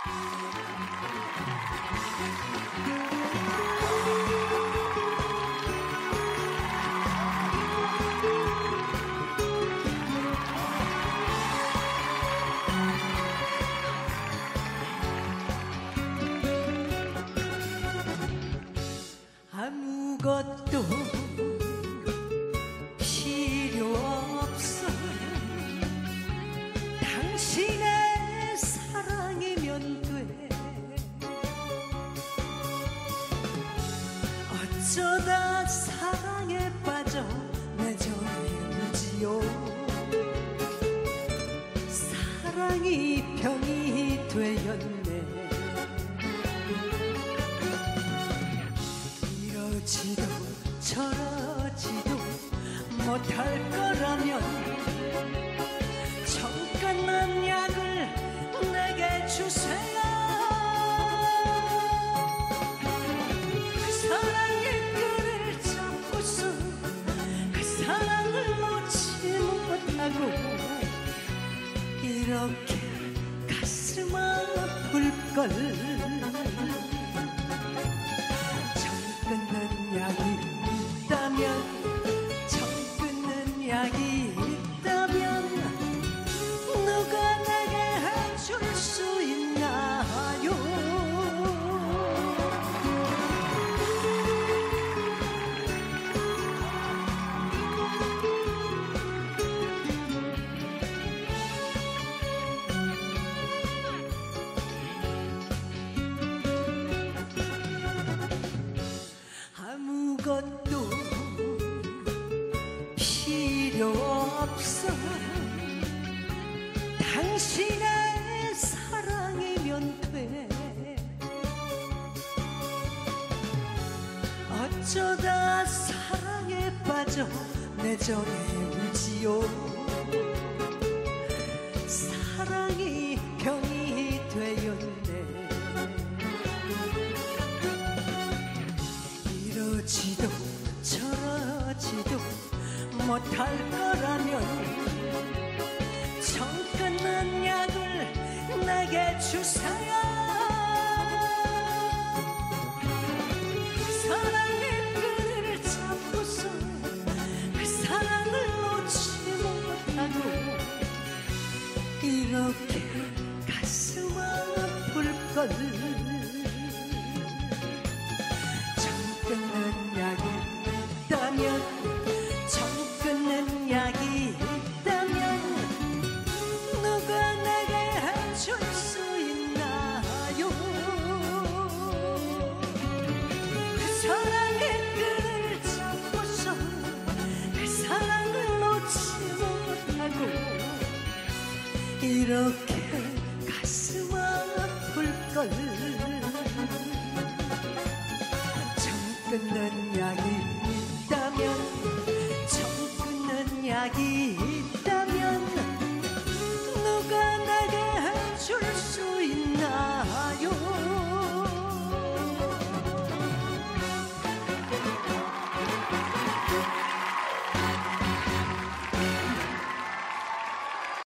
아무것도 필요 없어. 당신의 사랑이면 돼. 어쩌다 사랑에 빠져 내전에 울지요. 사랑이 병이 되었네. 이러지도 저러지도 못할 거라면 잠깐만 약을 내게 주세요. 그 사랑의 끈을 잡고서 그 사랑을 놓지 못하고 이렇게 가슴 아플걸. 끊는 약이 있다면, 정 끊는 약이 있다면 누가 내게 해줄 수 있나요? 아무것도 필요 없어. 당신의 사랑이면 돼. 어쩌다 사랑에 빠져 내전에 울지요. 사랑이 병이 되었네. 이러지도 저러지도 못할 거라면 정 끊는 약을 내게 주세요. 사랑의 끈을 잡고서 그 사랑을 놓지 못하고 이렇게 가슴 아플걸. 끊는 약이 있다면, 정 끊는 약이 있다면 누가 내게 해줄 수 있나요? 그 사랑의 끈을 잡고서 그 사랑을 놓지 못하고 이렇게 가슴 아플걸. 끊는 약이 있다면, 정 끊는 약이 있다면 누가 내게 해줄 수